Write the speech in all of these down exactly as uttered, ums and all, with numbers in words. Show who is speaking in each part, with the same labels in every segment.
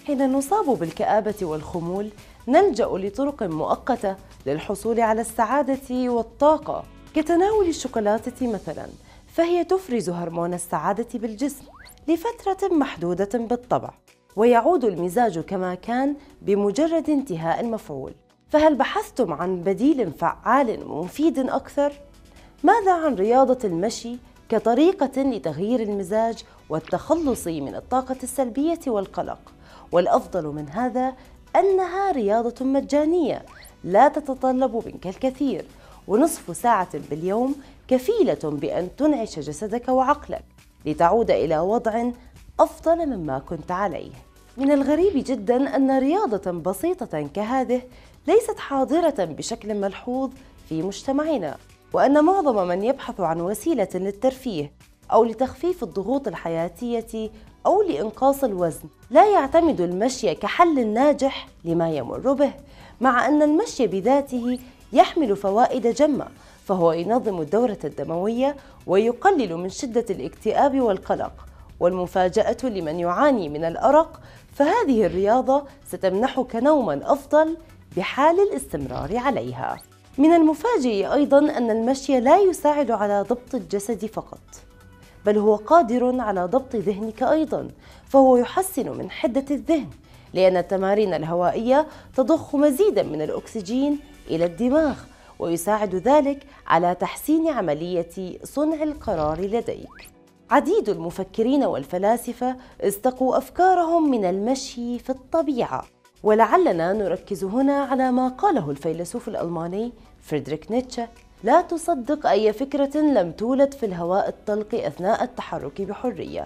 Speaker 1: حين نصاب بالكآبة والخمول نلجأ لطرق مؤقتة للحصول على السعادة والطاقة، كتناول الشوكولاتة مثلاً، فهي تفرز هرمون السعادة بالجسم لفترة محدودة بالطبع، ويعود المزاج كما كان بمجرد انتهاء المفعول. فهل بحثتم عن بديل فعال ومفيد أكثر؟ ماذا عن رياضة المشي كطريقة لتغيير المزاج والتخلص من الطاقة السلبية والقلق؟ والأفضل من هذا أنها رياضة مجانية لا تتطلب منك الكثير، ونصف ساعة باليوم كفيلة بأن تنعش جسدك وعقلك لتعود إلى وضع أفضل مما كنت عليه. من الغريب جدا أن رياضة بسيطة كهذه ليست حاضرة بشكل ملحوظ في مجتمعنا، وأن معظم من يبحث عن وسيلة للترفيه أو لتخفيف الضغوط الحياتية أو لإنقاص الوزن لا يعتمد المشي كحل ناجح لما يمر به، مع أن المشي بذاته يحمل فوائد جمة، فهو ينظم الدورة الدموية ويقلل من شدة الاكتئاب والقلق. والمفاجأة لمن يعاني من الأرق، فهذه الرياضة ستمنحك نوماً أفضل بحال الاستمرار عليها. من المفاجئ أيضاً أن المشي لا يساعد على ضبط الجسد فقط، بل هو قادر على ضبط ذهنك أيضاً، فهو يحسن من حدة الذهن، لأن التمارين الهوائية تضخ مزيداً من الأكسجين إلى الدماغ، ويساعد ذلك على تحسين عملية صنع القرار لديك. عديد المفكرين والفلاسفة استقوا أفكارهم من المشي في الطبيعة، ولعلنا نركز هنا على ما قاله الفيلسوف الألماني فريدريك نيتشه: لا تصدق أي فكرة لم تولد في الهواء الطلق أثناء التحرك بحرية.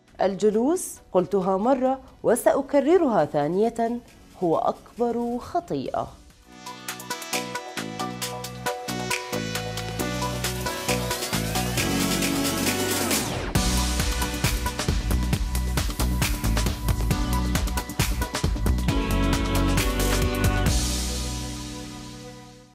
Speaker 1: الجلوس، قلتها مرة وسأكررها ثانية، هو أكبر خطيئة.